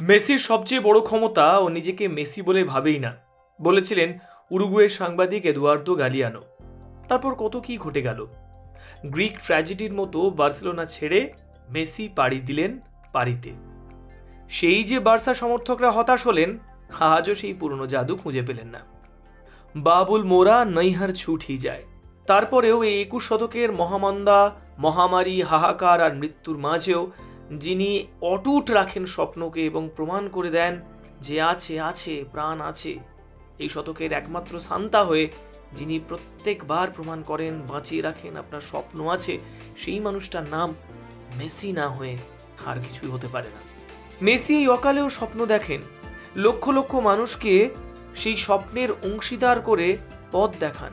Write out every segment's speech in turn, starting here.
মেসির সবচেয়ে বড় ক্ষমতা ও নিজেকে মেসি বলে ভাবেই না, বলেছিলেন উরুগুয়ের সাংবাদিক এদুয়ার্দো গালিয়ানো। তারপর কত কি ঘটে গেল। গ্রিক ট্র্যাজেডির মতো বার্সেলোনা ছেড়ে মেসি পাড়ি দিলেন পারিতে। সেই যে বার্সা সমর্থকরা হতাশ হলেন, আজও সেই পুরনো জাদু খুঁজে পেলেন না। বাবুল মোরা নৈহার ছুটই যায়। তারপরেও এই 21 শতকের মহামন্দা, মহামারী, হাহাকার আর মৃত্যুর মাঝেও যিনি অটুট রাখেন স্বপ্নকে এবং প্রমাণ করে দেন যে আছে আছে প্রাণ আছে, এই শতকের একমাত্র সান্তা হয়ে যিনি প্রত্যেকবার প্রমাণ করেন বাঁচিয়ে রাখেন আপনার স্বপ্ন আছে, সেই মানুষটার নাম মেসি না হয়ে আর কিছুই হতে পারে না। মেসি এই অকালেও স্বপ্ন দেখেন, লক্ষ লক্ষ মানুষকে সেই স্বপ্নের অংশীদার করে পথ দেখান।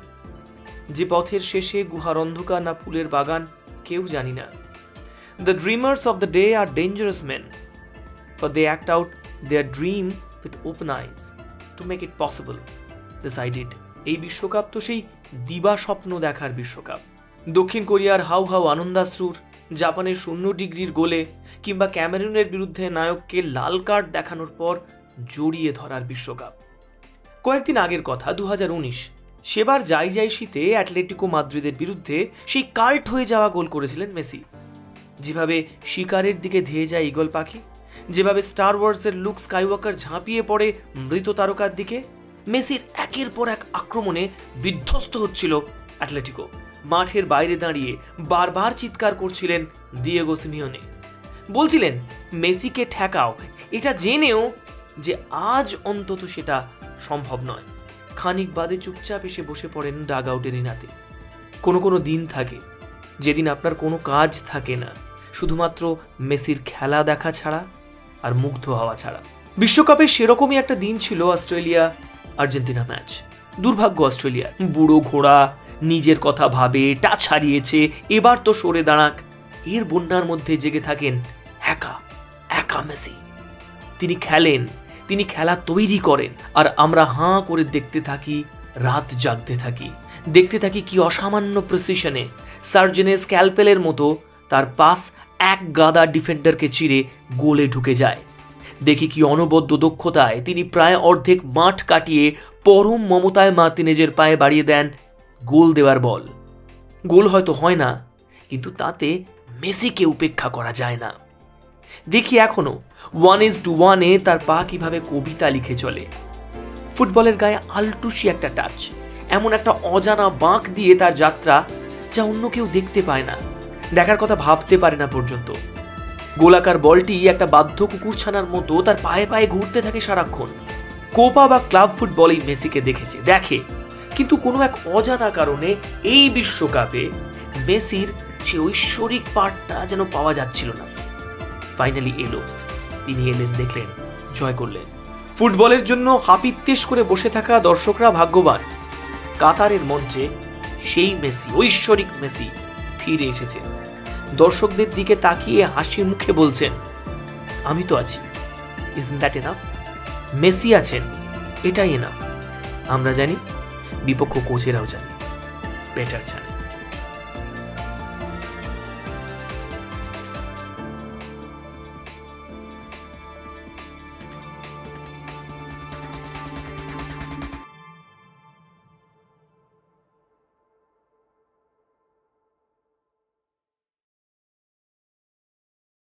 যে পথের শেষে গুহার অন্ধকার না ফুলের বাগান কেউ জানি না। The dreamers of the day are dangerous men, for they act out their dream with open eyes to make it possible. Decided. এই বিশ্বকাপ তো সেই দিবা স্বপ্ন দেখার বিশ্বকাপ। দক্ষিণ কোরিয়ার হাউ হাউ আনন্দাশ্রুর, জাপানের 0 ডিগ্রির গোলে কিংবা ক্যামেরুনের বিরুদ্ধে নায়ককে লাল কার্ড দেখানোর পর জড়িয়ে ধরার বিশ্বকাপ। কয়েকদিন আগের কথা, 2019 সেবার যাই শীতে অ্যাটলেটিকো মাদ্রিদের বিরুদ্ধে সেই কাল্ট হয়ে যাওয়া গোল করেছিলেন মেসি। যেভাবে শিকারের দিকে ধেয়ে যায় ঈগল পাখি, যেভাবে স্টার ওয়ার্সের লুক স্কাইওয়াকার ঝাঁপিয়ে পড়ে মৃত তারকার দিকে, মেসির একের পর এক আক্রমণে বিধ্বস্ত হচ্ছিল অ্যাটলেটিকো। মাঠের বাইরে দাঁড়িয়ে বারবার চিৎকার করছিলেন দিয়েগো সিমিওনে। বলছিলেন মেসিকে ঠেকাও, এটা জেনেও যে আজ অন্তত সেটা সম্ভব নয়। খানিক বাদে চুপচাপ এসে বসে পড়েন ডাগ আউটের ইনাতে। কোনো দিন থাকে যেদিন আপনার কোনো কাজ থাকে না, শুধুমাত্র মেসির খেলা দেখা ছাড়া আর মুগ্ধ হওয়া ছাড়া। বিশ্বকাপে সেরকমই একটা দিন ছিল অস্ট্রেলিয়া আর্জেন্টিনা ম্যাচ। দুর্ভাগ্য অস্ট্রেলিয়ার। বুড়ো ঘোড়া নিজের কথা ভাবে, টাচ হারিয়েছে, এবার তো সরে দাঁড়াক। এর বন্যার মধ্যে জেগে থাকেন একা একা মেসি। তিনি খেলেন, তিনি খেলা তৈরি করেন, আর আমরা হাঁ করে দেখতে থাকি, রাত জাগতে থাকি, দেখতে থাকি কি অসামান্য প্রিসিশনে সার্জেনের স্ক্যালপেলের মতো তার পাস এক গাদা ডিফেন্ডারকে চিরে গোলে ঢুকে যায়। দেখি কি অনবদ্য দক্ষতায় তিনি প্রায় অর্ধেক মাঠ কাটিয়ে পরম মমতায় মার্তিনেজের পায়ে বাড়িয়ে দেন গোল দেওয়ার বল। গোল হয়তো হয় না, কিন্তু তাতে মেসিকে উপেক্ষা করা যায় না। দেখি এখনো 1:1 তার পা কিভাবে কবিতা লিখে চলে। ফুটবলের গায়ে আলটুসি একটা টাচ, এমন একটা অজানা বাঁক দিয়ে তার যাত্রা, যা অন্য কেউ দেখতে পায় না, দেখার কথা ভাবতে পারে না পর্যন্ত। গোলাকার বলটি একটা বাধ্য কুকুরছানার মতো তার পায়ে পায়ে ঘুরতে থাকে সারাক্ষণ। কোপা বা ক্লাব ফুটবলেই মেসিকে দেখে, কিন্তু কোনো এক অজানা কারণে এই বিশ্বকাপে মেসির সে ঐশ্বরিক পার্টটা যেন পাওয়া যাচ্ছিল না। ফাইনালি এলো, তিনি এলেন, দেখলেন, জয় করলেন। ফুটবলের জন্য হাপিত্তেশ করে বসে থাকা দর্শকরা ভাগ্যবান। কাতারের মঞ্চে সেই মেসি, ঐশ্বরিক মেসি ফিরে এসেছে। দর্শকদের দিকে তাকিয়ে হাসি মুখে বলছেন, আমি তো আছি। Isn't that enough? মেসি আছেন, এটাই এনাফ। আমরা জানি, বিপক্ষ কোচেরাও জানে, বেটার জানে।